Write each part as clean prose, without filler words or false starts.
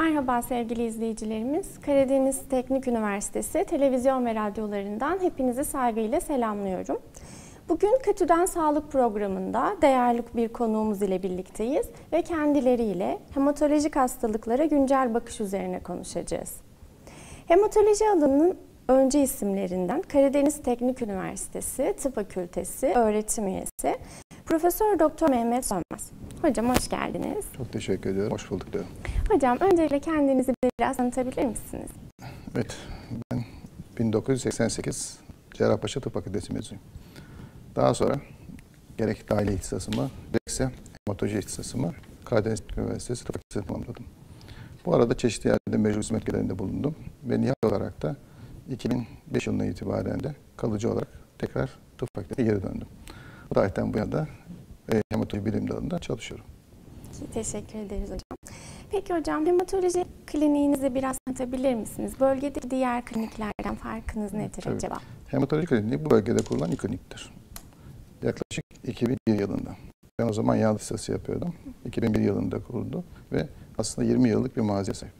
Merhaba sevgili izleyicilerimiz. Karadeniz Teknik Üniversitesi televizyon ve radyolarından hepinizi saygıyla selamlıyorum. Bugün Katü'den Sağlık programında değerli bir konuğumuz ile birlikteyiz ve kendileriyle hematolojik hastalıklara güncel bakış üzerine konuşacağız. Hematoloji alanının önce isimlerinden Karadeniz Teknik Üniversitesi Tıp Fakültesi öğretim üyesi Profesör Doktor Mehmet Sönmez. Hocam hoş geldiniz. Çok teşekkür ediyorum. Hoş bulduk diyorum. Hocam öncelikle kendinizi biraz tanıtabilir misiniz? Evet, ben 1988 Cerrahpaşa Tıp Fakültesi mezunuyum. Daha sonra gerek dahiliye ihtisasımı, gerekse hematoloji ihtisasımı Karadeniz Üniversitesi Tıp Fakültesi'ne tamamladım. Bu arada çeşitli yerde meclis hizmet görevlerinde bulundum ve nihayet olarak da 2005 yılından itibaren de kalıcı olarak tekrar tıp fakültesine geri döndüm. Bu tarihten bu yana da hematoloji bilim dalında çalışıyorum. Teşekkür ederiz hocam. Peki hocam, hematoloji kliniğinizi biraz tanıtabilir misiniz? Bölgedeki diğer kliniklerden farkınız nedir Tabii. acaba? Hematoloji kliniği bu bölgede kurulan ilk kliniktir. Yaklaşık 2001 yılında. Ben o zaman yağ listesi yapıyordum. 2001 yılında kuruldu ve aslında 20 yıllık bir maziye sahip.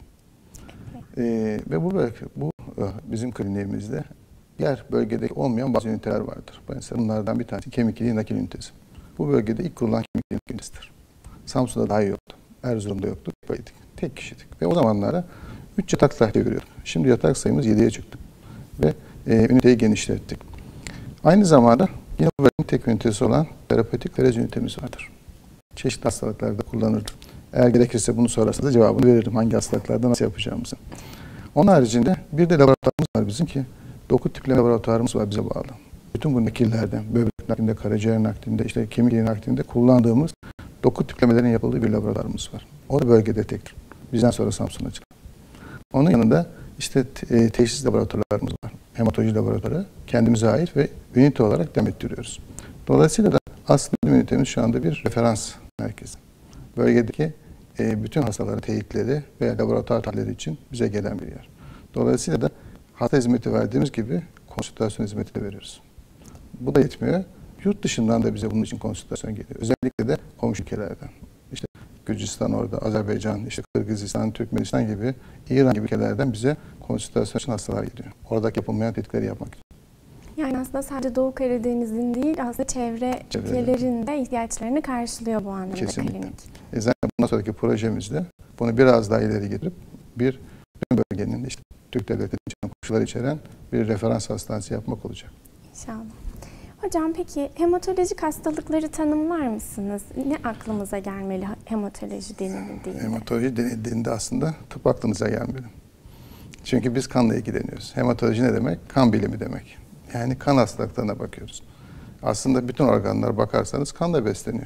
Ve bu bizim kliniğimizde diğer bölgedeki olmayan bazı üniteler vardır. Mesela bunlardan bir tanesi kemik iliği nakil ünitesi. Bu bölgede ilk kurulan kemik iliği nakil ünitesidir. Samsun'da dahi yoktu. Erzurum'da yoktu. Tek kişiydik. Ve o zamanlara 3 yatak sayıda görüyorduk. Şimdi yatak sayımız 7'ye çıktı. Ve üniteyi genişlettik. Aynı zamanda yine bu bölgenin tek ünitesi olan terapötik ferez ünitemiz vardır. Çeşitli hastalıklarda kullanılır. Eğer gerekirse bunu sorarsanız cevabını veririm. Hangi hastalıklarda nasıl yapacağımızı. Onun haricinde bir de laboratuvarımız var bizim ki doku tipleme laboratuvarımız var bize bağlı. Bütün bu nakillerden, böbrek naklinde, karaciğer naklinde, işte kemik iliği naklinde kullandığımız doku tiplemelerin yapıldığı bir laboratuvarımız var. O da bölgede tektir. Bizden sonra Samsun'a çıkar. Onun yanında işte teşhis laboratuvarlarımız var. Hematoloji laboratuvarı kendimize ait ve ünite olarak devam ettiriyoruz. Dolayısıyla da aslında ünitemiz şu anda bir referans merkezi. Bölgedeki bütün hastaların teyitleri veya laboratuvar tahlilleri için bize gelen bir yer. Dolayısıyla da hasta hizmeti verdiğimiz gibi konsültasyon hizmeti de veriyoruz. Bu da yetmiyor. Yurt dışından da bize bunun için konsültasyon geliyor. Özellikle de komşu ülkelerden. İşte Gürcistan orada, Azerbaycan, işte Kırgızistan, Türkmenistan gibi, İran gibi ülkelerden bize konsültasyon için hastalar geliyor. Oradaki yapılmayan tetkikleri yapmak için. Yani aslında sadece Doğu Karadeniz'in değil, aslında çevre ülkelerin de ihtiyaçlarını karşılıyor bu anlamda kesinlikle. klinik. Zaten bundan sonraki projemizde bunu biraz daha ileri getirip bir bölgenin işte Türk Devleti'nin koşulları içeren bir referans hastanesi yapmak olacak. İnşallah. Hocam peki hematolojik hastalıkları tanımlar mısınız? Ne aklımıza gelmeli hematoloji denildiğinde? Hematoloji denildiğinde aslında tıp aklınıza gelmeli. Çünkü biz kanla ilgileniyoruz. Hematoloji ne demek? Kan bilimi demek. Yani kan hastalıklarına bakıyoruz. Aslında bütün organlar bakarsanız kanla besleniyor.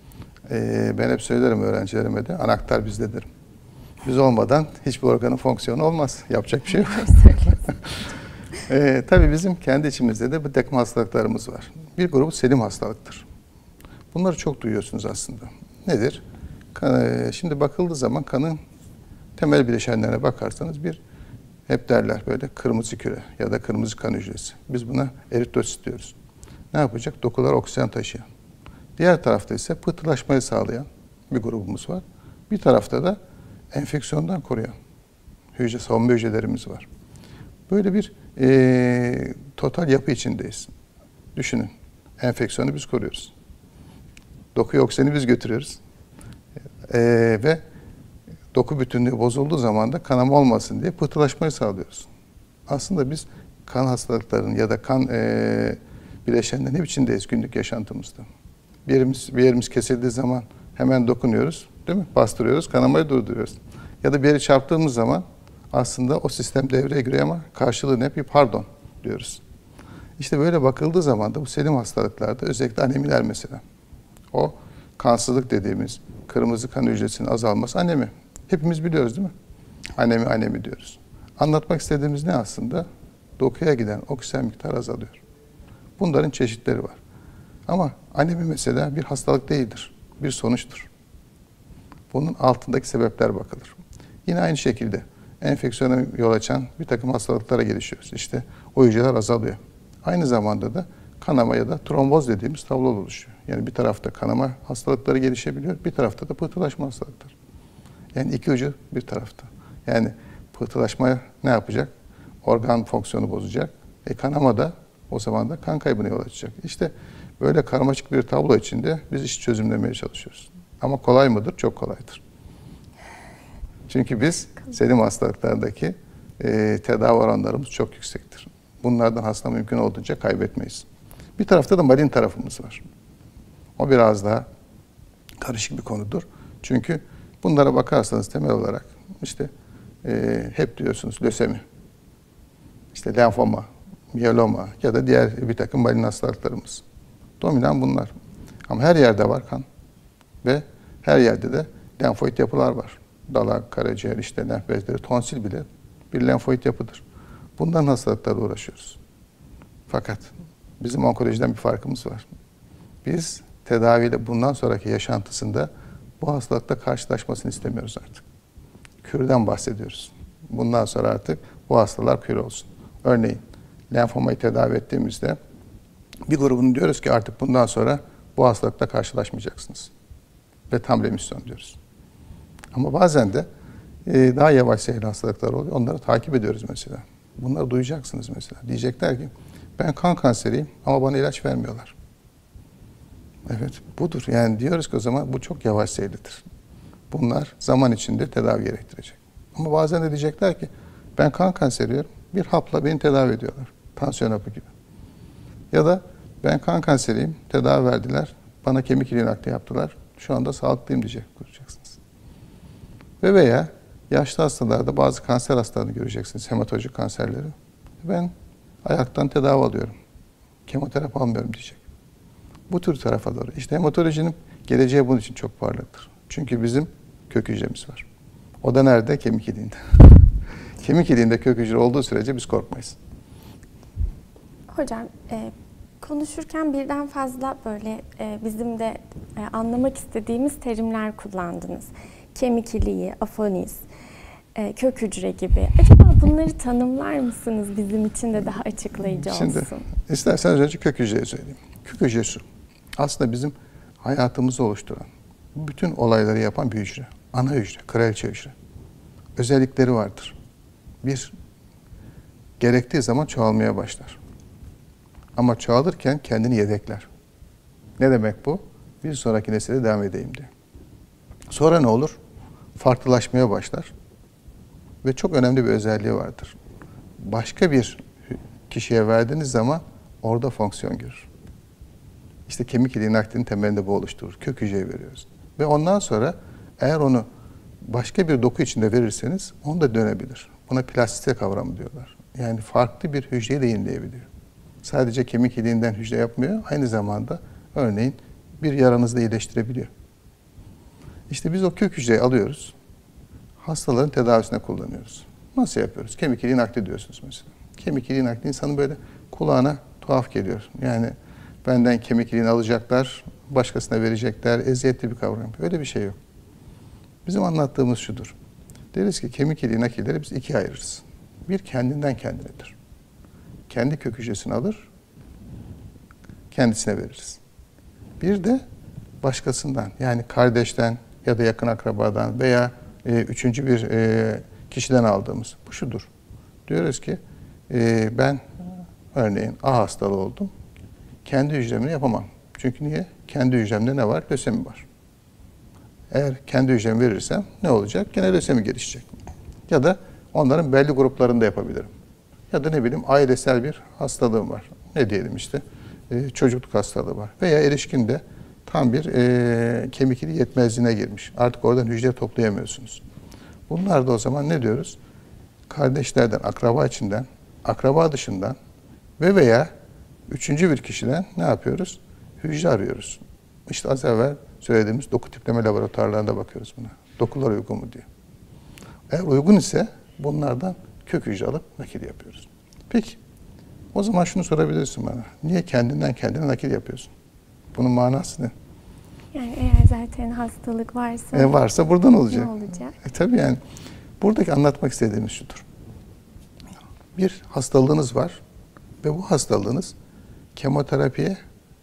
Ben hep söylerim öğrencilerime de, anahtar bizdedir. Biz olmadan hiçbir organın fonksiyonu olmaz. Yapacak bir şey yok. Tabii bizim kendi içimizde de bir takım hastalıklarımız var. Bir grubu selim hastalıktır. Bunları çok duyuyorsunuz aslında. Nedir? Şimdi bakıldığı zaman kanın temel bileşenlerine bakarsanız hep derler böyle kırmızı küre ya da kırmızı kan hücresi. Biz buna eritrosit diyoruz. Ne yapacak? Dokulara oksijen taşıyan. Diğer tarafta ise pıhtılaşmayı sağlayan bir grubumuz var. Bir tarafta da enfeksiyondan koruyan savunma hücrelerimiz var. Böyle bir total yapı içindeyiz. Düşünün, enfeksiyonu biz koruyoruz. Dokuya oksijeni biz götürüyoruz. Ve doku bütünlüğü bozulduğu zaman da kanama olmasın diye pıhtılaşmayı sağlıyoruz. Aslında biz kan hastalıklarının ya da kan bileşenlerin hep içindeyiz günlük yaşantımızda. Bir yerimiz kesildiği zaman hemen dokunuyoruz, değil mi? Bastırıyoruz, kanamayı durduruyoruz. Ya da bir yeri çarptığımız zaman aslında o sistem devreye giriyor ama karşılığı ne? Bir pardon diyoruz. İşte böyle bakıldığı zaman da bu selim hastalıklarda özellikle anemiler mesela. O kansızlık dediğimiz kırmızı kan hücresinin azalması anemi. Hepimiz biliyoruz değil mi? Anemi diyoruz. Anlatmak istediğimiz ne aslında? Dokuya giden oksijen miktarı azalıyor. Bunların çeşitleri var. Ama anemi mesela bir hastalık değildir. Bir sonuçtur. Bunun altındaki sebepler bakılır. Yine aynı şekilde enfeksiyona yol açan bir takım hastalıklara gelişiyoruz. İşte o hücreler azalıyor. Aynı zamanda da kanama ya da tromboz dediğimiz tablo oluşuyor. Yani bir tarafta kanama hastalıkları gelişebiliyor, bir tarafta da pıhtılaşma hastalıkları. Yani iki ucu bir tarafta. Yani pıhtılaşma ne yapacak? Organ fonksiyonu bozacak. Kanama da o zaman da kan kaybına yol açacak. İşte böyle karmaşık bir tablo içinde biz iş çözümlemeye çalışıyoruz. Ama kolay mıdır? Çok kolaydır. Çünkü biz selim hastalıklardaki tedavi oranlarımız çok yüksektir. Bunlardan hasta mümkün olduğunca kaybetmeyiz. Bir tarafta da malign tarafımız var. O biraz daha karışık bir konudur. Çünkü bunlara bakarsanız temel olarak işte hep diyorsunuz lösemi, işte lenfoma, miyeloma ya da diğer bir takım malign hastalıklarımız. Dominan bunlar. Ama her yerde var kan ve her yerde de lenfoid yapılar var. Dalak, karaciğer, işte lenf bezleri, tonsil bile bir lenfoid yapıdır. Bundan hastalıklarla uğraşıyoruz. Fakat bizim onkolojiden bir farkımız var. Biz tedaviyle bundan sonraki yaşantısında bu hastalıkla karşılaşmasını istemiyoruz artık. Kürden bahsediyoruz. Bundan sonra artık bu hastalar kür olsun. Örneğin lenfomayı tedavi ettiğimizde bir grubunu diyoruz ki artık bundan sonra bu hastalıkla karşılaşmayacaksınız. Ve tam remisyon diyoruz. Ama bazen de daha yavaş seyirli hastalıklar oluyor. Onları takip ediyoruz mesela. Bunları duyacaksınız mesela. Diyecekler ki ben kan kanseriyim ama bana ilaç vermiyorlar. Evet, budur. Yani diyoruz ki o zaman bu çok yavaş seyirlidir. Bunlar zaman içinde tedavi gerektirecek. Ama bazen de diyecekler ki ben kan kanseriyim, bir hapla beni tedavi ediyorlar. Tansiyon hapı gibi. Ya da ben kan kanseriyim, tedavi verdiler, bana kemik iliği nakli yaptılar. Şu anda sağlıklıyım diyeceksiniz. Ve veya yaşlı hastalarda bazı kanser hastalarını göreceksiniz, hematolojik kanserleri. Ben ayaktan tedavi alıyorum, kemoterapi almıyorum diyecek. Bu tür tarafa doğru. İşte hematolojinin geleceği bunun için çok parlaktır. Çünkü bizim kök hücremiz var. O da nerede? Kemik iliğinde. Kemik iliğinde kök hücre olduğu sürece biz korkmayız. Hocam, konuşurken birden fazla böyle bizim de anlamak istediğimiz terimler kullandınız. Kemik iliği, afoniz, kök hücre gibi. Acaba bunları tanımlar mısınız bizim için de daha açıklayıcı olsun? Şimdi isterseniz önce kök hücreyi söyleyeyim. Kök hücresi aslında bizim hayatımızı oluşturan, bütün olayları yapan bir hücre. Ana hücre, kraliçe hücre. Özellikleri vardır. Bir, gerektiği zaman çoğalmaya başlar. Ama çoğalırken kendini yedekler. Ne demek bu? Bir sonraki nesile devam edeyim diye. Sonra ne olur? Farklılaşmaya başlar. Ve çok önemli bir özelliği vardır. Başka bir kişiye verdiğiniz zaman orada fonksiyon görür. İşte kemik iliği naklinin temelinde bu oluşturur. Kök hücreyi veriyoruz. Ve ondan sonra eğer onu başka bir doku içinde verirseniz onu da dönebilir. Buna plastisite kavramı diyorlar. Yani farklı bir hücreyi de yenileyebiliyor. Sadece kemik iliğinden hücre yapmıyor. Aynı zamanda örneğin bir yaranızı da iyileştirebiliyor. İşte biz o kök hücreyi alıyoruz. Hastaların tedavisine kullanıyoruz. Nasıl yapıyoruz? Kemik iliği nakli diyorsunuz mesela. Kemik iliği nakli insanın böyle kulağına tuhaf geliyor. Yani benden kemik iliğini alacaklar, başkasına verecekler, eziyetli bir kavram. Öyle bir şey yok. Bizim anlattığımız şudur. Deriz ki kemik iliği nakilleri biz ikiye ayırırız. Bir kendinden kendinedir. Kendi kök hücresini alır, kendisine veririz. Bir de başkasından, yani kardeşten ya da yakın akrabadan veya üçüncü bir kişiden aldığımız. Bu şudur. Diyoruz ki ben örneğin A hastalığı oldum. Kendi hücremini yapamam. Çünkü niye? Kendi hücremde ne var? Lösemi var. Eğer kendi hücremi verirsem ne olacak? Gene lösemi gelişecek. Ya da onların belli gruplarında yapabilirim. Ya da ne bileyim ailesel bir hastalığım var. Ne diyelim işte çocukluk hastalığı var. Veya erişkinde tam bir kemik iliği yetmezliğine girmiş. Artık oradan hücre toplayamıyorsunuz. Bunlar da o zaman ne diyoruz? Kardeşlerden, akraba içinden, akraba dışından ve veya üçüncü bir kişiden ne yapıyoruz? Hücre arıyoruz. İşte az evvel söylediğimiz doku tipleme laboratuvarlarında bakıyoruz buna. Dokular uygun mu diye. Eğer uygun ise bunlardan kök hücre alıp nakil yapıyoruz. Peki, o zaman şunu sorabilirsin bana. Niye kendinden kendine nakil yapıyorsun? Bunun manası ne? Yani eğer zaten hastalık varsa... varsa buradan olacak. Ne olacak? Tabii yani. Buradaki anlatmak istediğimiz şudur. Bir hastalığınız var ve bu hastalığınız kemoterapiye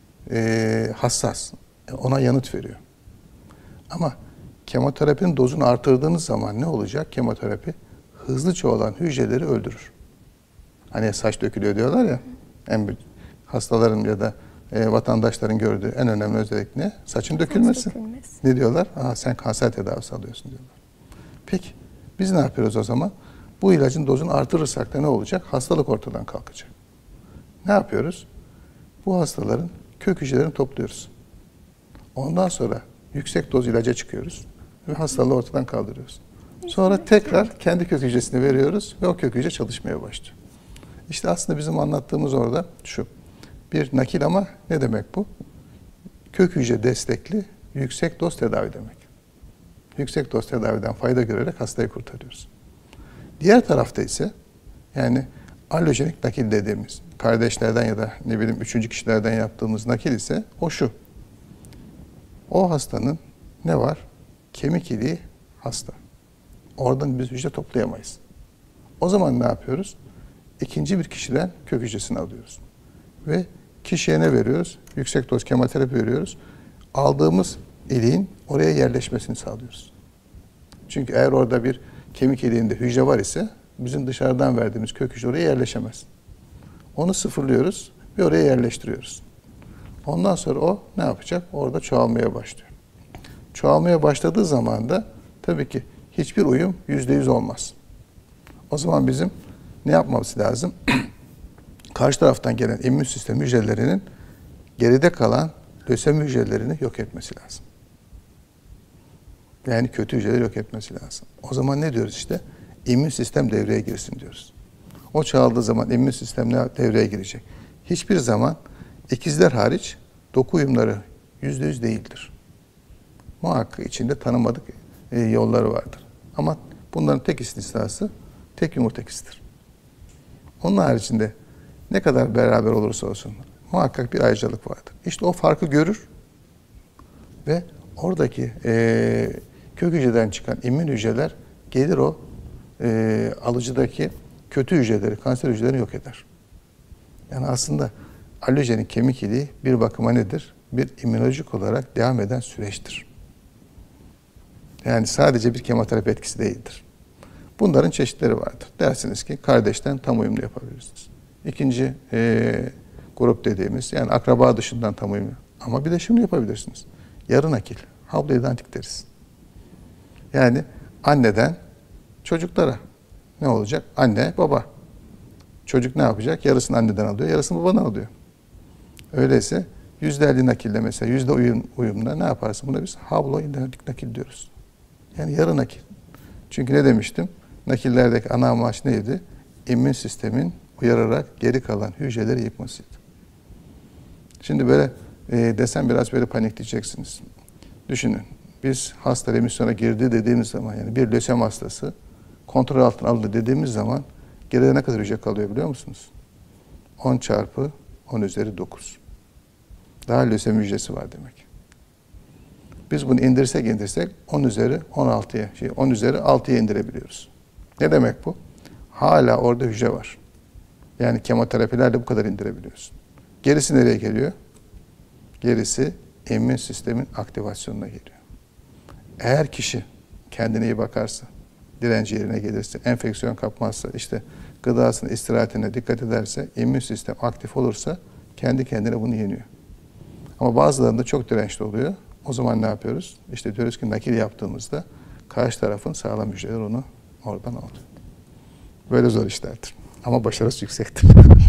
hassas. Ona yanıt veriyor. Ama kemoterapinin dozunu artırdığınız zaman ne olacak? Kemoterapi hızlı çoğalan hücreleri öldürür. Hani saç dökülüyor diyorlar ya, en büyük hastaların ya da vatandaşların gördüğü en önemli özellik ne? Saçın dökülmesi. Ne diyorlar? Sen kanser tedavisi alıyorsun diyorlar. Peki biz ne yapıyoruz o zaman? Bu ilacın dozunu artırırsak da ne olacak? Hastalık ortadan kalkacak. Ne yapıyoruz? Bu hastaların kök hücrelerini topluyoruz. Ondan sonra yüksek doz ilaca çıkıyoruz ve hastalığı ortadan kaldırıyoruz. Sonra tekrar kendi kök hücresini veriyoruz ve o kök hücre çalışmaya başlıyor. İşte aslında bizim anlattığımız orada şu. Bir nakil ama ne demek bu? Kök hücre destekli yüksek doz tedavi demek. Yüksek doz tedaviden fayda görerek hastayı kurtarıyoruz. Diğer tarafta ise yani allojenik nakil dediğimiz kardeşlerden ya da ne bileyim üçüncü kişilerden yaptığımız nakil ise o şu. O hastanın ne var? Kemik iliği hasta. Oradan biz hücre toplayamayız. O zaman ne yapıyoruz? İkinci bir kişiden kök hücresini alıyoruz. Ve kişiye ne veriyoruz? Yüksek doz kemoterapi veriyoruz. Aldığımız iliğin oraya yerleşmesini sağlıyoruz. Çünkü eğer orada bir kemik iliğinde hücre var ise bizim dışarıdan verdiğimiz kök hücre oraya yerleşemez. Onu sıfırlıyoruz ve oraya yerleştiriyoruz. Ondan sonra o ne yapacak? Orada çoğalmaya başlıyor. Çoğalmaya başladığı zaman da tabii ki hiçbir uyum %100 olmaz. O zaman bizim ne yapmamız lazım? Karşı taraftan gelen immün sistem hücrelerinin geride kalan lösemi hücrelerini yok etmesi lazım. Yani kötü hücreleri yok etmesi lazım. O zaman ne diyoruz işte? İmmün sistem devreye girsin diyoruz. O çoğaldığı zaman immün sistem devreye girecek. Hiçbir zaman ikizler hariç doku uyumları %100 değildir. Muhakkak içinde tanımadık yolları vardır. Ama bunların tek istisnası tek yumurta ikizidir. Onun haricinde ne kadar beraber olursa olsun muhakkak bir ayrıcalık vardır. İşte o farkı görür ve oradaki kök hücreden çıkan immün hücreler gelir o alıcıdaki kötü hücreleri, kanser hücrelerini yok eder. Yani aslında allojenik kemik iliği bir bakıma nedir? Bir immünolojik olarak devam eden süreçtir. Yani sadece bir kemoterapi etkisi değildir. Bunların çeşitleri vardır. Dersiniz ki kardeşten tam uyumlu yapabilirsiniz. İkinci grup dediğimiz yani akraba dışından tam uyumlu. Ama bir de şunu yapabilirsiniz. Yarı nakil, haploidentik deriz. Yani anneden çocuklara ne olacak? Anne, baba. Çocuk ne yapacak? Yarısını anneden alıyor, yarısını babadan alıyor. Öyleyse %50 nakilde mesela uyumla ne yaparsın? Buna biz haploidentik nakil diyoruz. Yani yarı nakil. Çünkü ne demiştim? Nakillerdeki ana amaç neydi? İmmün sistemin uyararak geri kalan hücreleri yıkmasıydı. Şimdi böyle desem biraz böyle panikleyeceksiniz. Düşünün. Biz hasta remisyona girdi dediğimiz zaman yani bir lösemi hastası kontrol altına alındı dediğimiz zaman geride ne kadar hücre kalıyor biliyor musunuz? 10 çarpı 10 üzeri 9. Daha lösemi hücresi var demek. Biz bunu indirsek 10 üzeri 16'ya, 10 üzeri 6'ya indirebiliyoruz. Ne demek bu? Hala orada hücre var. Yani kemoterapilerle bu kadar indirebiliyorsun. Gerisi nereye geliyor? Gerisi immün sistemin aktivasyonuna geliyor. Eğer kişi kendine iyi bakarsa, direnci yerine gelirse, enfeksiyon kapmazsa, işte gıdasına, istirahatine dikkat ederse, immün sistem aktif olursa kendi kendine bunu yeniyor. Ama bazılarında çok dirençli oluyor. O zaman ne yapıyoruz? İşte diyoruz ki nakil yaptığımızda karşı tarafın sağlam hücreleri onu oradan alıyor. Böyle zor işlerdir. Ama başarısı yüksektir.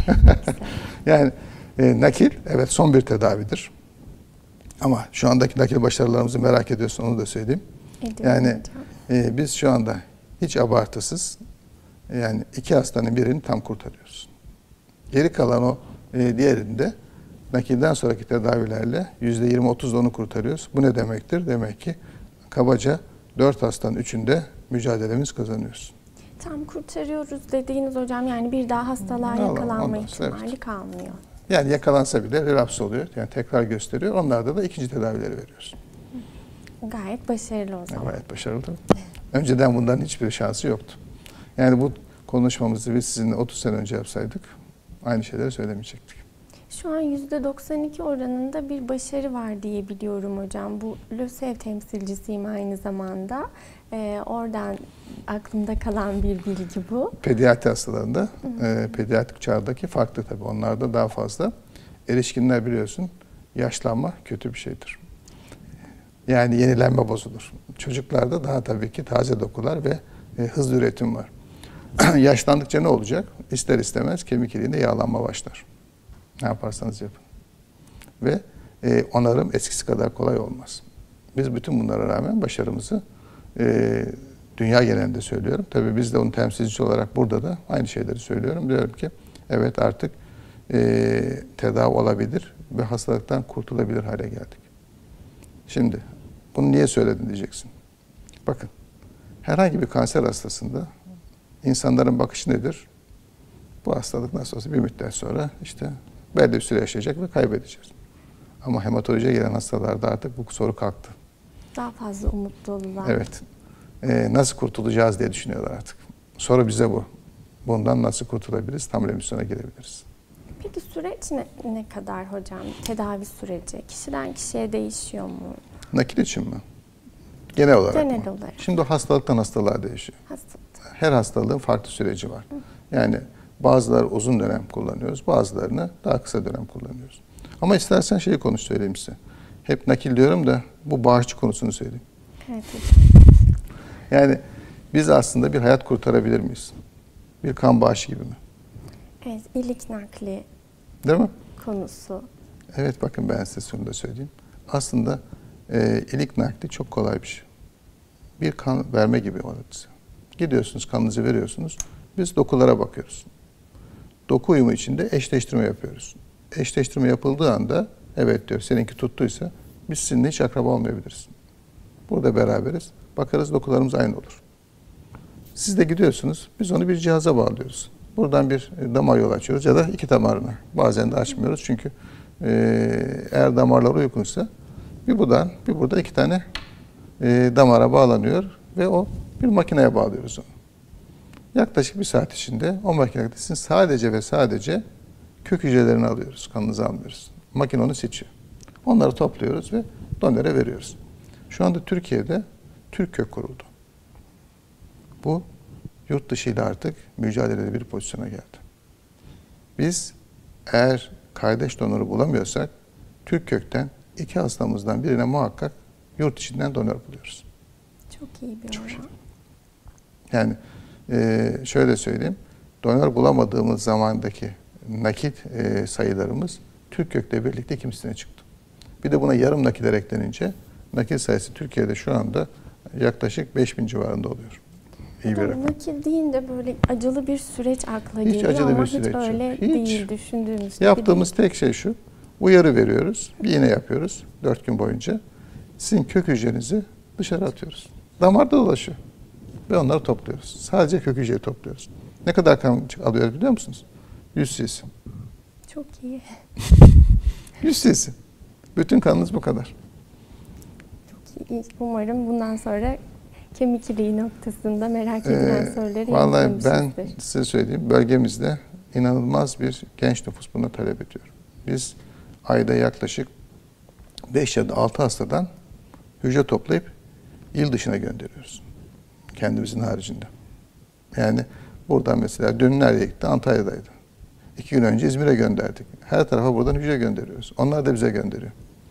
Yani nakil evet son bir tedavidir. Ama şu andaki nakil başarılarımızı merak ediyorsun onu da söyleyeyim. Yani biz şu anda hiç abartısız yani 2 hastanın birini tam kurtarıyoruz. Geri kalan o diğerinde nakilden sonraki tedavilerle %20-30'da onu kurtarıyoruz. Bu ne demektir? Demek ki kabaca 4 hastanın 3'ünde mücadelemiz kazanıyoruz. Tam kurtarıyoruz dediğiniz hocam yani bir daha hastalığa yakalanma ihtimali evet. kalmıyor. Yani yakalansa bile relaps oluyor. Yani tekrar gösteriyor. Onlarda da ikinci tedavileri veriyoruz. Gayet başarılı o zaman. Gayet başarılı. Önceden bundan hiçbir şansı yoktu. Yani bu konuşmamızı biz sizinle 30 sene önce yapsaydık aynı şeyleri söylemeyecektik. Şu an %92 oranında bir başarı var diye biliyorum hocam. Bu LÖSEV temsilcisiyim aynı zamanda. Oradan aklımda kalan bir bilgi bu. Pediatri hastalarında, pediatrik çağdaki farklı tabii. Onlarda daha fazla. Erişkinler biliyorsun, yaşlanma kötü bir şeydir. Yani yenilenme bozulur. Çocuklarda daha tabii ki taze dokular ve hızlı üretim var. Yaşlandıkça ne olacak? İster istemez kemik iliğinde yağlanma başlar. Ne yaparsanız yapın. Ve onarım eskisi kadar kolay olmaz. Biz bütün bunlara rağmen başarımızı dünya genelinde söylüyorum. Tabii biz de onun temsilcisi olarak burada da aynı şeyleri söylüyorum. Diyorum ki evet artık tedavi olabilir ve hastalıktan kurtulabilir hale geldik. Şimdi bunu niye söyledin diyeceksin. Bakın herhangi bir kanser hastasında insanların bakışı nedir? Bu hastalık nasıl olsa bir müddet sonra işte belli bir süre yaşayacak ve kaybedeceğiz. Ama hematolojiye gelen hastalarda artık bu soru kalktı. Daha fazla umut dolular. Evet. Nasıl kurtulacağız diye düşünüyorlar artık. Soru bize bu. Bundan nasıl kurtulabiliriz? Tam remisyona girebiliriz. Peki süreç ne kadar hocam? Tedavi süreci kişiden kişiye değişiyor mu? Nakil için mi? Genel olarak Genel mı? olarak. Şimdi o hastalıktan hastalığa değişiyor. Hastalık. Her hastalığın farklı süreci var. Yani bazıları uzun dönem kullanıyoruz, bazılarını daha kısa dönem kullanıyoruz. Ama istersen şeyi konuş söyleyeyim size. Hep nakil diyorum da bu bağışçı konusunu söyleyeyim. Evet hocam. Yani biz aslında bir hayat kurtarabilir miyiz? Bir kan bağışı gibi mi? Evet, ilik nakli Değil mi? konusu. Evet bakın ben size şunu da söyleyeyim. Aslında ilik nakli çok kolay bir şey. Bir kan verme gibi olabilir. Gidiyorsunuz kanınızı veriyorsunuz. Biz dokulara bakıyoruz. Doku uyumu içinde eşleştirme yapıyoruz. Eşleştirme yapıldığı anda evet diyor seninki tuttuysa biz sizinle hiç akraba olmayabiliriz. Burada beraberiz. Bakarız dokularımız aynı olur. Siz de gidiyorsunuz. Biz onu bir cihaza bağlıyoruz. Buradan bir damar yolu açıyoruz ya da iki damarına. Bazen de açmıyoruz çünkü eğer damarlar uygunsa bir buradan iki tane damara bağlanıyor ve o bir makineye bağlıyoruz onu. Yaklaşık bir saat içinde o makinede sizin sadece ve sadece kök hücrelerini alıyoruz. Kanınızı almıyoruz. Makine onu seçiyor. Onları topluyoruz ve donöre veriyoruz. Şu anda Türkiye'de Türk kök kuruldu. Bu yurt dışı ile artık mücadelede bir pozisyona geldi. Biz eğer kardeş donoru bulamıyorsak Türk kökten iki hastamızdan birine muhakkak yurt içinden donör buluyoruz. Çok iyi bir oran. Yani şöyle söyleyeyim, donör bulamadığımız zamandaki nakit sayılarımız Türk kökle birlikte kimisine çıktı. Bir de buna yarım nakiller eklenince nakil sayısı Türkiye'de şu anda yaklaşık 5000 civarında oluyor. İyi bir rakam. Nakil deyince böyle acılı bir süreç akla Hiç geliyor acılı ama bir süreç hiç öyle yok. Hiç. değil düşündüğümüz gibi. Yaptığımız tek şey şu, uyarı veriyoruz, bir iğne yapıyoruz 4 gün boyunca. Sizin kök hücrenizi dışarı atıyoruz. Damarda dolaşıyor ve onları topluyoruz. Sadece kök hücreyi topluyoruz. Ne kadar kan alıyoruz biliyor musunuz? 100 cc. Çok iyi. 100 cc. Bütün kanınız bu kadar. Çok iyi. Umarım bundan sonra kemik iliği noktasında merak edilen soruları Vallahi ben yanıtlamışızdır. size söyleyeyim, bölgemizde inanılmaz bir genç nüfus bunu talep ediyor. Biz ayda yaklaşık 5 ya da 6 hastadan hücre toplayıp il dışına gönderiyoruz. Kendimizin haricinde. Yani buradan mesela dün nereye gitti? Antalya'daydı. 2 gün önce İzmir'e gönderdik. Her tarafa buradan hücre gönderiyoruz. Onlar da bize gönderiyor.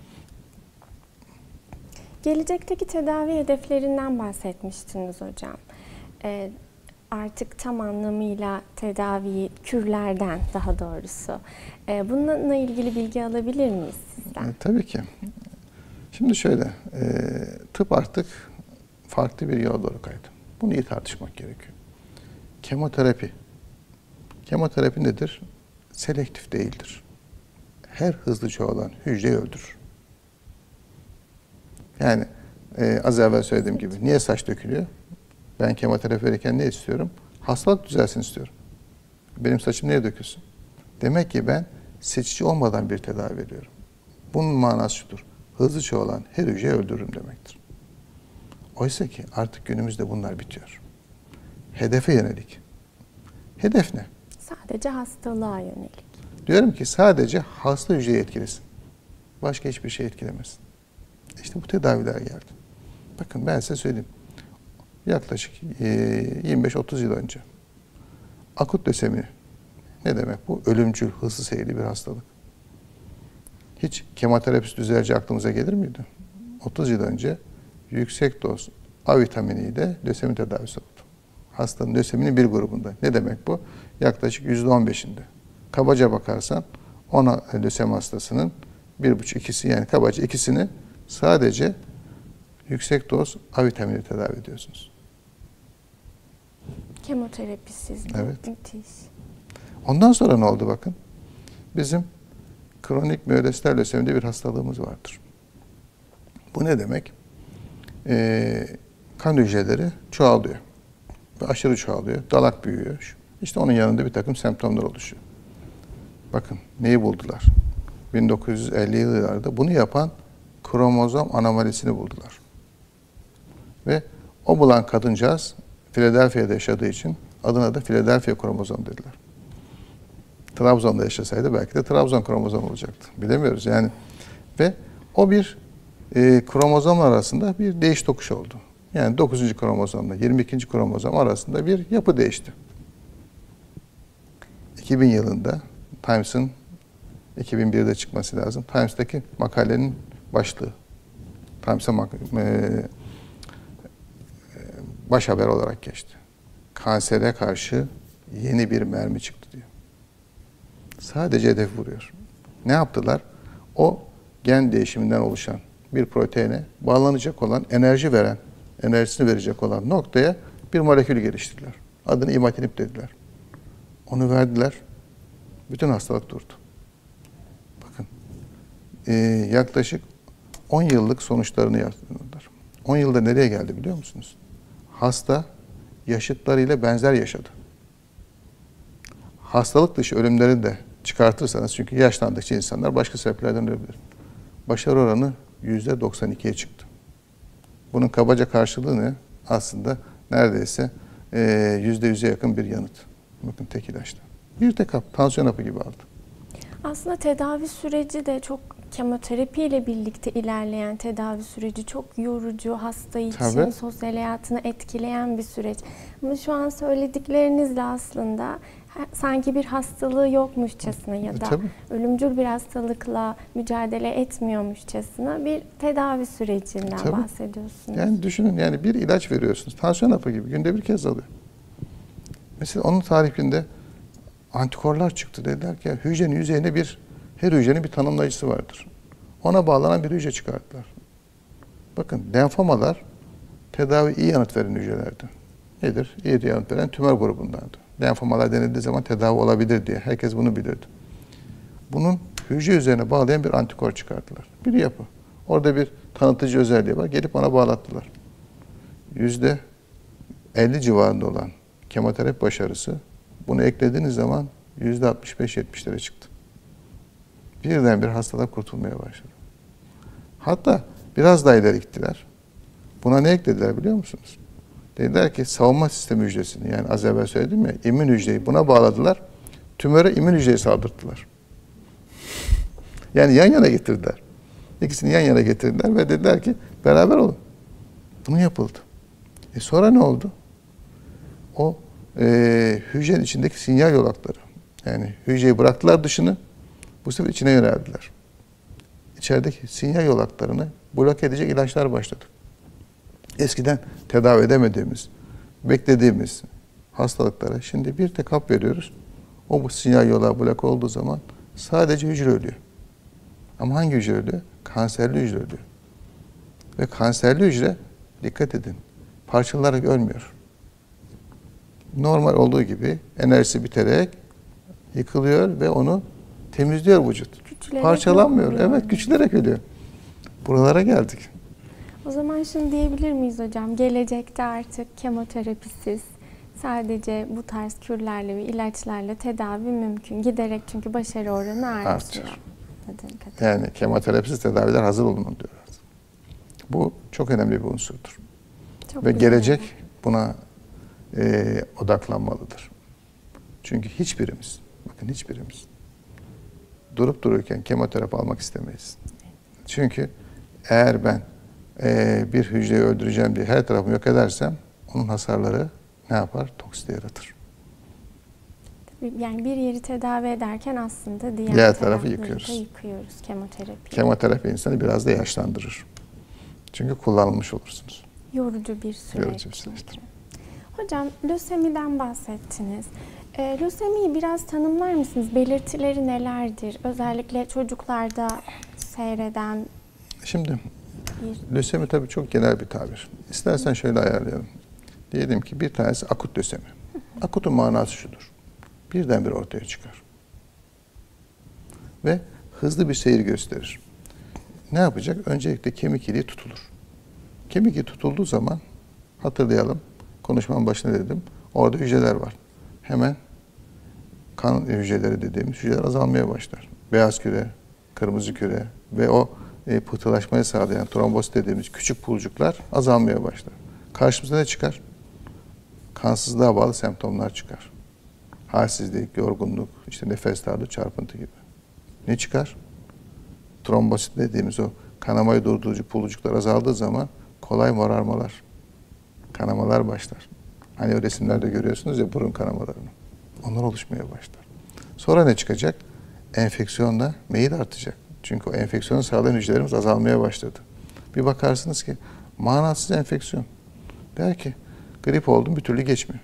Gelecekteki tedavi hedeflerinden bahsetmiştiniz hocam. Artık tam anlamıyla tedaviyi kürlerden daha doğrusu. Bununla ilgili bilgi alabilir miyiz sizden? Tabii ki. Şimdi şöyle, tıp artık farklı bir yola doğru kaydı. Bunu iyi tartışmak gerekiyor. Kemoterapi. Kemoterapi nedir? Selektif değildir. Her hızlı çoğalan hücreyi öldürür. Yani az evvel söylediğim gibi niye saç dökülüyor? Ben kemoterapi verirken ne istiyorum? Hastalık düzelsin istiyorum. Benim saçım niye dökülsün? Demek ki ben seçici olmadan bir tedavi veriyorum. Bunun manası şudur. Hızlı çoğalan her hücreyi öldürürüm demektir. Oysa ki artık günümüzde bunlar bitiyor. Hedefe yönelik. Hedef ne? Sadece hastalığa yönelik. Diyorum ki sadece hasta hücreyi etkilesin. Başka hiçbir şey etkilemesin. İşte bu tedaviler geldi. Bakın ben size söyleyeyim. yaklaşık 25-30 yıl önce. Akut lösemi ne demek bu? Ölümcül, hızlı seyirli bir hastalık. Hiç kemoterapisi düzelici aklımıza gelir miydi? 30 yıl önce yüksek doz A vitaminiyle lösemi tedavisi oldu. Hastanın löseminin bir grubunda. Ne demek bu? Yaklaşık %15'inde. Kabaca bakarsan 10 lösemi hastasının 1,5-2'si, yani kabaca ikisini sadece yüksek doz A vitamini tedavi ediyorsunuz. Kemoterapisiz. Evet. Müthiş. Ondan sonra ne oldu bakın? Bizim kronik miyelostler lösemi diye bir hastalığımız vardır. Bu ne demek? Kan hücreleri çoğalıyor. Ve aşırı çoğalıyor. Dalak büyüyor. İşte onun yanında bir takım semptomlar oluşuyor. Bakın neyi buldular? 1950'li yıllarda bunu yapan kromozom anomalisini buldular. Ve o bulan kadıncağız Philadelphia'da yaşadığı için adına da Philadelphia kromozom dediler. Trabzon'da yaşasaydı belki de Trabzon kromozom olacaktı. Bilemiyoruz yani. Ve o bir kromozom arasında bir değiş tokuş oldu. Yani 9. kromozomla 22. kromozom arasında bir yapı değişti. 2000 yılında Times'ın 2001'de çıkması lazım. Times'taki makalenin başlığı. Times'a baş haber olarak geçti. Kansere karşı yeni bir mermi çıktı diyor. Sadece hedef vuruyor. Ne yaptılar? O gen değişiminden oluşan bir proteine bağlanacak olan, enerjisini verecek olan noktaya bir molekül geliştirdiler. Adını imatinib dediler. Onu verdiler. Bütün hastalık durdu. Bakın, yaklaşık 10 yıllık sonuçlarını yazdılar. 10 yılda nereye geldi biliyor musunuz? Hasta yaşıtlarıyla benzer yaşadı. Hastalık dışı ölümleri de çıkartırsanız, çünkü yaşlandıkça insanlar başka sebeplerden ölebilir. Başarı oranı %92'ye çıktı. Bunun kabaca karşılığı ne? Aslında neredeyse %100'e yakın bir yanıt. Bakın tek ilaçta. Bir tek hap, tansiyon hapı gibi aldı. Aslında tedavi süreci de çok, kemoterapi ile birlikte ilerleyen tedavi süreci çok yorucu, hasta için Tabii. sosyal hayatını etkileyen bir süreç. Ama şu an söylediklerinizle aslında sanki bir hastalığı yokmuşçasına ya da Tabii. ölümcül bir hastalıkla mücadele etmiyormuşçasına bir tedavi sürecinden Tabii. bahsediyorsunuz. Yani düşünün, yani bir ilaç veriyorsunuz. Tansiyon hapı gibi günde bir kez alıyor. Mesela onun tarifinde antikorlar çıktı. Dediler ki hücrenin yüzeyinde her hücrenin bir tanımlayıcısı vardır. Ona bağlanan bir hücre çıkarttılar. Bakın lenfomalar tedavi iyi yanıt veren hücrelerdi. Nedir? İyi yanıt veren tümör grubundandı. Lenfomalar denildiği zaman tedavi olabilir diye. Herkes bunu bilirdi. Bunun hücre üzerine bağlayan bir antikor çıkarttılar. Bir yapı. Orada bir tanıtıcı özelliği var. Gelip ona bağlattılar. %50 civarında olan kemoterapi başarısı, bunu eklediğiniz zaman %65-70'lere çıktı. Birdenbire hastalar kurtulmaya başladı. Hatta biraz daha ileri gittiler. Buna ne eklediler biliyor musunuz? Dediler ki savunma sistemi hücresini, yani az evvel söyledim ya, immün hücreyi buna bağladılar. Tümöre immün hücreyi saldırttılar. Yani yan yana getirdiler. İkisini yan yana getirdiler ve dediler ki beraber olun. Bunu yapıldı. Sonra ne oldu? O hücrenin içindeki sinyal yolakları, yani hücreyi bıraktılar dışını, bu sefer içine yöneldiler. İçerideki sinyal yolaklarını bloke edecek ilaçlar başladı. Eskiden tedavi edemediğimiz, beklediğimiz hastalıklara şimdi bir tek hap veriyoruz. O bu sinyal yolağı bloke olduğu zaman sadece hücre ölüyor. Ama hangi hücre ölüyor? Kanserli hücre ölüyor. Ve kanserli hücre, dikkat edin, parçalanarak ölmüyor. Normal olduğu gibi enerjisi biterek yıkılıyor ve onu temizliyor vücut. Küçülerek Parçalanmıyor. ölüyor. Evet, küçülerek ölüyor. Buralara geldik. O zaman şunu diyebilir miyiz hocam? Gelecekte artık kemoterapisiz, sadece bu tarz kürlerle ve ilaçlarla tedavi mümkün. Giderek, çünkü başarı oranı artıyor. Yani kemoterapisiz tedaviler hazır olun diyorlar. Bu çok önemli bir unsurdur. Çok ve güzel. gelecek buna odaklanmalıdır. Çünkü hiçbirimiz, bakın hiçbirimiz durup dururken kemoterapi almak istemeyiz. Çünkü eğer ben bir hücreyi öldüreceğim diye her tarafımı yok edersem onun hasarları ne yapar? Toksite yaratır. Yani bir yeri tedavi ederken aslında diğer tarafı yıkıyoruz. Yıkıyoruz kemoterapi. Kemoterapi insanı biraz da yaşlandırır. Çünkü kullanılmış olursunuz. Yorucu bir süreç. Yorucu bir süreçtir. Hocam lösemiden bahsettiniz. Lösemiyi biraz tanımlar mısınız? Belirtileri nelerdir? Özellikle çocuklarda seyreden... Şimdi lösemi tabii çok genel bir tabir. İstersen şöyle ayarlayalım. Diyelim ki bir tanesi akut lösemi. Akutun manası şudur. Birdenbire ortaya çıkar. Ve hızlı bir seyir gösterir. Ne yapacak? Öncelikle kemik iliği tutulur. Kemik iliği tutulduğu zaman hatırlayalım. Konuşmanın başında dedim. Orada hücreler var. Hemen kan hücreleri dediğimiz hücreler azalmaya başlar. Beyaz küre, kırmızı küre ve o pıhtılaşmayı sağlayan trombosit dediğimiz küçük pulcuklar azalmaya başlar. Karşımıza ne çıkar? Kansızlığa bağlı semptomlar çıkar. Halsizlik, yorgunluk, işte nefes darlığı, çarpıntı gibi. Ne çıkar? Trombosit dediğimiz o kanamayı durdurucu pulcuklar azaldığı zaman kolay morarmalar, kanamalar başlar. Hani o resimlerde görüyorsunuz ya burun kanamalarını. Onlar oluşmaya başlar. Sonra ne çıkacak? Enfeksiyonla meyil artacak. Çünkü o enfeksiyonu sağlayan hücrelerimiz azalmaya başladı. Bir bakarsınız ki manasız enfeksiyon. Der ki grip oldum bir türlü geçmiyor.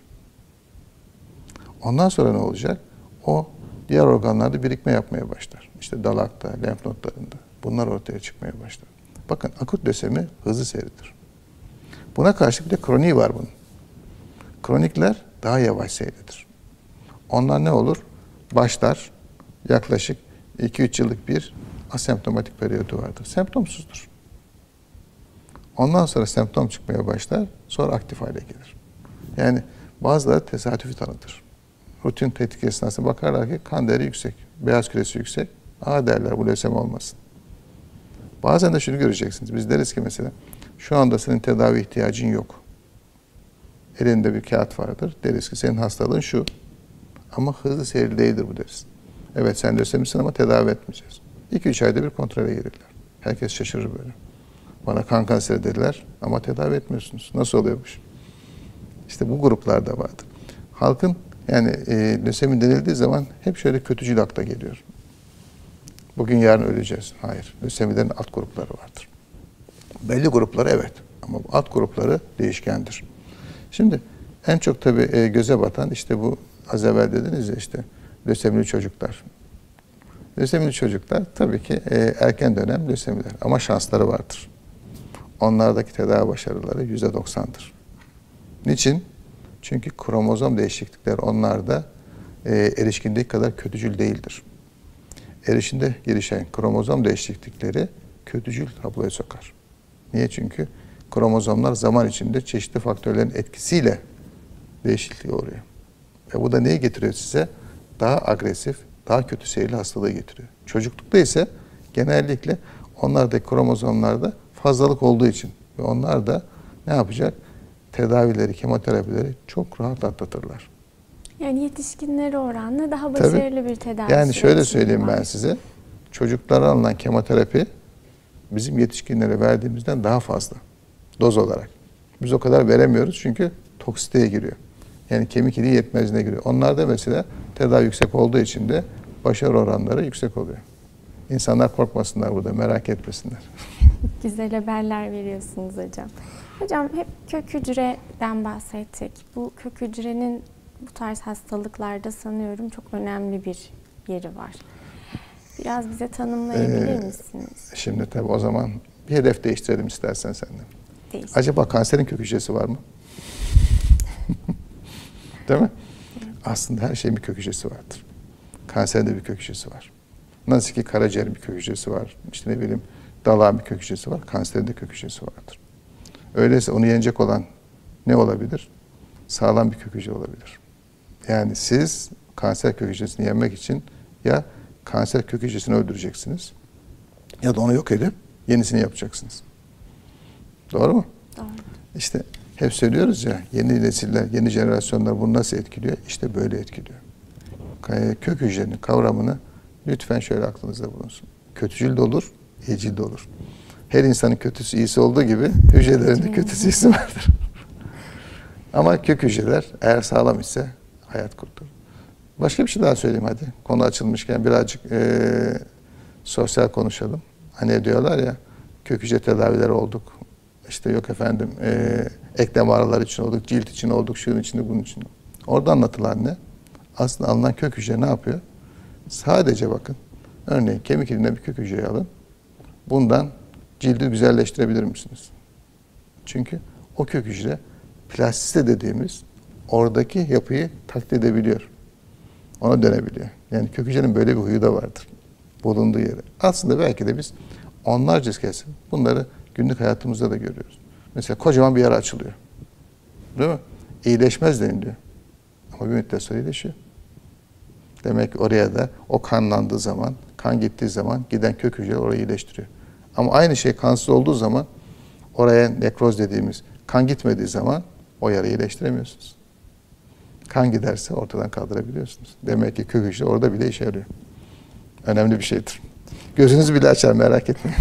Ondan sonra ne olacak? O diğer organlarda birikme yapmaya başlar. İşte dalakta, lenf nodlarında. Bunlar ortaya çıkmaya başlar. Bakın akut lösemi hızlı seyredir. Buna karşı bir de kroniği var bunun. Kronikler daha yavaş seyredir. Onlar ne olur? Başlar yaklaşık 2-3 yıllık bir asemptomatik periyodu vardır. Semptomsuzdur. Ondan sonra semptom çıkmaya başlar, sonra aktif hale gelir. Yani bazıları tesadüfi tanıtır. Rutin tetkik esnasında bakarlar ki kan değeri yüksek, beyaz küresi yüksek. Derler bu lösemi olmasın. Bazen de şunu göreceksiniz. Biz deriz ki mesela şu anda senin tedavi ihtiyacın yok. Elinde bir kağıt vardır. Deriz ki senin hastalığın şu. Ama hızlı seyirli değildir bu deriz. Evet sen lösemisin ama tedavi etmeyeceğiz. 2-3 ayda bir kontrole gelirler. Herkes şaşırır böyle. Bana kan kanseri dediler ama tedavi etmiyorsunuz. Nasıl oluyormuş? İşte bu gruplarda vardır. Halkın yani lösemi denildiği zaman hep şöyle kötücül akla geliyor. Bugün yarın öleceğiz. Hayır. Lösemilerin alt grupları vardır. Belli grupları evet. Ama bu alt grupları değişkendir. Şimdi en çok tabii göze batan işte bu az evvel dediniz ya işte lösemili çocuklar. Lösemili çocuklar tabii ki erken dönem lösemiler ama şansları vardır. Onlardaki tedavi başarıları %90'dır. Niçin? Çünkü kromozom değişiklikleri onlarda erişkindeki kadar kötücül değildir. Erişinde gelişen kromozom değişiklikleri kötücül tabloya sokar. Niye? Çünkü kromozomlar zaman içinde çeşitli faktörlerin etkisiyle değişikliğe uğruyor. Ve bu da neyi getiriyor size? Daha agresif, daha kötü seyirli hastalığı getiriyor. Çocuklukta ise genellikle onlardaki kromozomlarda fazlalık olduğu için ve onlar da ne yapacak? Tedavileri, kemoterapileri çok rahat atlatırlar. Yani yetişkinlere oranla daha başarılı bir tedavi. Yani şöyle söyleyeyim ben size. Çocuklara alınan kemoterapi bizim yetişkinlere verdiğimizden daha fazla doz olarak. Biz o kadar veremiyoruz çünkü toksiteye giriyor. Yani kemik iliği yetmezliğine giriyor. Onlarda mesela tedavi yüksek olduğu için de başarı oranları yüksek oluyor. İnsanlar korkmasınlar burada, merak etmesinler. Güzel haberler veriyorsunuz hocam. Hocam hep kök hücreden bahsettik. Bu kök hücrenin bu tarz hastalıklarda sanıyorum çok önemli bir yeri var. Biraz bize tanımlayabilir misiniz? Şimdi tabii o zaman bir hedef değiştirelim istersen senden. Değiştir. Acaba kanserin kök hücresi var mı? Değil mi? Evet. Aslında her şeyin bir kök hücresi vardır. Kanserin de bir kök hücresi var. Nasıl ki karaciğerin bir kök hücresi var, işte ne bileyim dalağın bir kök hücresi var, kanserin de kök hücresi vardır. Öyleyse onu yenecek olan ne olabilir? Sağlam bir kök hücre olabilir. Yani siz kanser kök hücresini yenmek için ya kanser kök hücresini öldüreceksiniz ya da onu yok edip yenisini yapacaksınız. Doğru mu? Doğru. İşte hep söylüyoruz ya yeni nesiller, yeni jenerasyonlar bunu nasıl etkiliyor? İşte böyle etkiliyor. Kök hücrenin kavramını lütfen şöyle aklınızda bulunsun. Kötücül de olur, iyicil de olur. Her insanın kötüsü iyisi olduğu gibi hücrelerin de kötüsü iyisi vardır. Ama kök hücreler eğer sağlam ise hayat kurtarır. Başka bir şey daha söyleyeyim hadi. Konu açılmışken birazcık sosyal konuşalım. Hani diyorlar ya, kök hücre tedavileri olduk. İşte yok efendim eklem ağrıları için olduk, cilt için olduk, şunun için, bunun için. Orada anlatılan ne? Aslında alınan kök hücre ne yapıyor? Sadece bakın, örneğin kemik iliğinden bir kök hücreyi alın. Bundan cildi güzelleştirebilir misiniz? Çünkü o kök hücre plastisite dediğimiz oradaki yapıyı taklit edebiliyor. Ona dönebiliyor. Yani kök hücrenin böyle bir huyu da vardır. Bulunduğu yere. Aslında belki de biz onlarca kez bunları günlük hayatımızda da görüyoruz. Mesela kocaman bir yara açılıyor. Değil mi? İyileşmez deniliyor. Ama bir müddet sonra iyileşiyor. Demek ki oraya da o kanlandığı zaman, kan gittiği zaman giden kök hücre orayı iyileştiriyor. Ama aynı şey kansız olduğu zaman oraya nekroz dediğimiz kan gitmediği zaman o yarayı iyileştiremiyorsunuz. Kan giderse ortadan kaldırabiliyorsunuz. Demek ki kök hücre orada bile işe yarıyor. Önemli bir şeydir. Gözünüzü bile açar, merak etmeyin.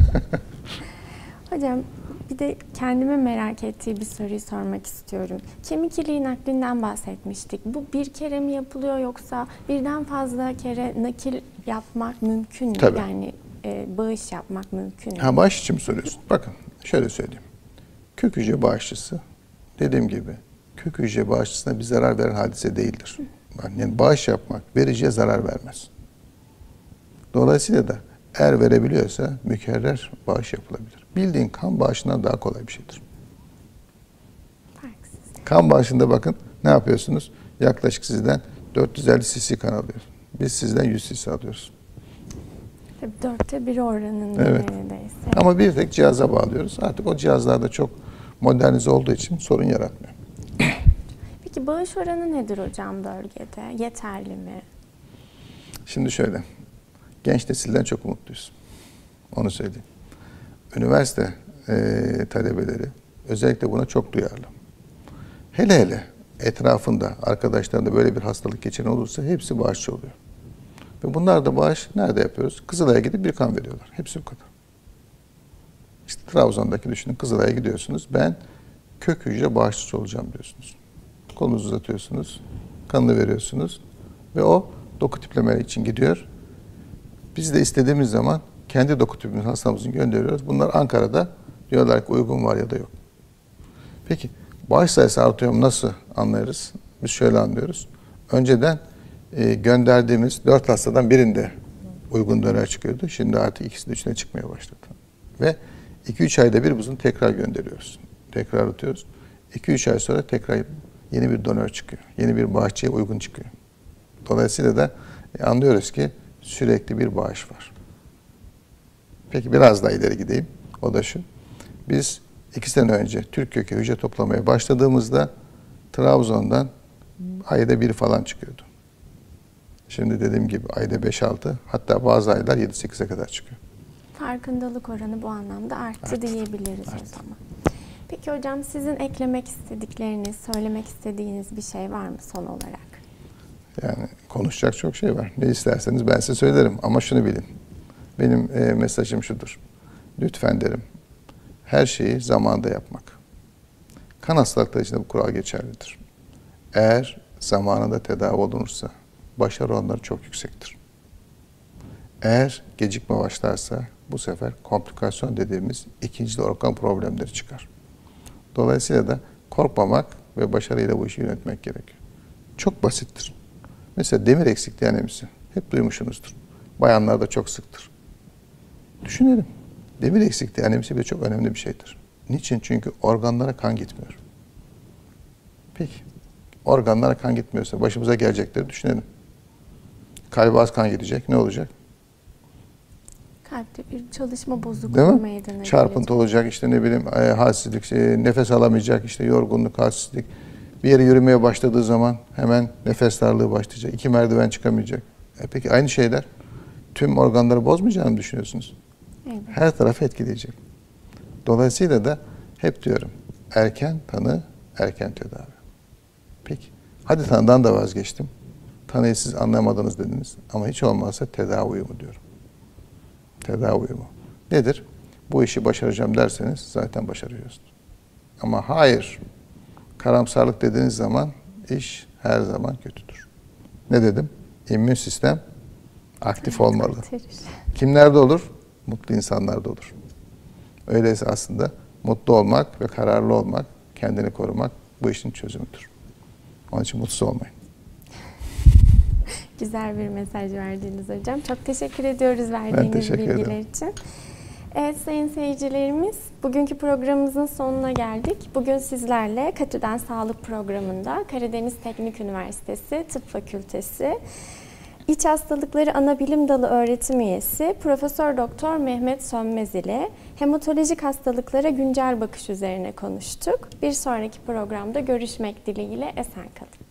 Hocam bir de kendime merak ettiği bir soruyu sormak istiyorum. Kemik iliği naklinden bahsetmiştik. Bu bir kere mi yapılıyor yoksa birden fazla kere nakil yapmak mümkün mü? Tabii. Yani bağış yapmak mümkün mü? Ha, bağış için mi soruyorsun? Bakın şöyle söyleyeyim. Kök hücre bağışçısı dediğim gibi kök hücre bağışçısına bir zarar veren hadise değildir. Yani bağış yapmak vericiye zarar vermez. Dolayısıyla da eğer verebiliyorsa mükerrer bağış yapılabilir. Bildiğin kan bağışından daha kolay bir şeydir. Farksız. Kan bağışında bakın ne yapıyorsunuz? Yaklaşık sizden 450 cc kan alıyoruz. Biz sizden 100 cc alıyoruz. Tabii 1/4 oranında Evet. neredeyse. Ama bir tek cihaza bağlıyoruz. Artık o cihazlar da çok modernize olduğu için sorun yaratmıyor. Peki bağış oranı nedir hocam bölgede? Yeterli mi? Şimdi şöyle, genç nesilden çok umutluyuz. Onu söyleyeyim. Üniversite talebeleri özellikle buna çok duyarlı. Hele hele etrafında, arkadaşlarında böyle bir hastalık geçiren olursa hepsi bağışçı oluyor. Ve bunlar da bağış nerede yapıyoruz? Kızılay'a gidip bir kan veriyorlar. Hepsi bu kadar. İşte Trabzon'daki düşünün, Kızılay'a gidiyorsunuz. Ben kök hücre bağışçısı olacağım diyorsunuz. Kolunuzu uzatıyorsunuz, kanını veriyorsunuz ve o doku tiplemeleri için gidiyor. Biz de istediğimiz zaman kendi doku tipimiz hastamızı gönderiyoruz. Bunlar Ankara'da diyorlar ki uygun var ya da yok. Peki bağış sayısı artıyor mu? Nasıl anlarız? Biz şöyle anlıyoruz. Önceden gönderdiğimiz 4 hastadan birinde uygun döner çıkıyordu. Şimdi artık ikisi de üçüne çıkmaya başladı. Ve 2-3 ayda bir bunu tekrar gönderiyoruz. Tekrar atıyoruz. 2-3 ay sonra tekrar yeni bir donör çıkıyor. Yeni bir bağışçıya uygun çıkıyor. Dolayısıyla da anlıyoruz ki sürekli bir bağış var. Peki biraz daha ileri gideyim. O da şu. Biz 2 sene önce Türk kökü hücre toplamaya başladığımızda Trabzon'dan ayda 1 falan çıkıyordu. Şimdi dediğim gibi ayda 5-6, hatta bazı aylar 7-8'e kadar çıkıyor. Farkındalık oranı bu anlamda arttı diyebiliriz o zaman. Peki hocam sizin eklemek istedikleriniz, söylemek istediğiniz bir şey var mı son olarak? Yani konuşacak çok şey var. Ne isterseniz ben size söylerim ama şunu bilin. Benim mesajım şudur. Lütfen derim. Her şeyi zamanında yapmak. Kan hastalıkları için de bu kural geçerlidir. Eğer zamanında tedavi olunursa başarı oranları çok yüksektir. Eğer gecikme başlarsa bu sefer komplikasyon dediğimiz ikinci organ problemleri çıkar. Dolayısıyla da korkmamak ve başarıyla bu işi yönetmek gerekiyor. Çok basittir. Mesela demir eksikliği anemisi. Hep duymuşsunuzdur. Bayanlarda çok sıktır. Düşünelim. Demir eksikliği anemisi de çok önemli bir şeydir. Niçin? Çünkü organlara kan gitmiyor. Peki, organlara kan gitmiyorsa başımıza gelecekleri düşünelim. Kalbe az kan gidecek, ne olacak? Kalpte bir çalışma bozukluğu Değil mi? meydana gelecek. Çarpıntı olacak, işte ne bileyim halsizlik, nefes alamayacak, işte yorgunluk, halsizlik. Bir yere yürümeye başladığı zaman hemen nefes darlığı başlayacak. 2 merdiven çıkamayacak. Peki aynı şeyler tüm organları bozmayacağını mı düşünüyorsunuz? Evet. Her tarafı etkileyecek. Dolayısıyla da hep diyorum erken tanı, erken tedavi. Peki hadi tanıdan da vazgeçtim. Tanıyı siz anlamadınız dediniz ama hiç olmazsa tedavi uyumu diyorum. Tedavi uyumu. Nedir? Bu işi başaracağım derseniz zaten başarıyorsunuz. Ama hayır, Karamsarlık dediğiniz zaman iş her zaman kötüdür. Ne dedim? İmmün sistem aktif olmalı. Kimlerde olur? Mutlu insanlarda olur. Öyleyse aslında mutlu olmak ve kararlı olmak, kendini korumak bu işin çözümüdür. Onun için mutsuz olmayın. Güzel bir mesaj verdiniz hocam. Çok teşekkür ediyoruz verdiğiniz bilgiler için. Evet sayın seyircilerimiz, bugünkü programımızın sonuna geldik. Bugün sizlerle Katü'den Sağlık programında Karadeniz Teknik Üniversitesi Tıp Fakültesi İç Hastalıkları Anabilim Dalı öğretim üyesi Profesör Doktor Mehmet Sönmez ile hematolojik hastalıklara güncel bakış üzerine konuştuk. Bir sonraki programda görüşmek dileğiyle esen kalın.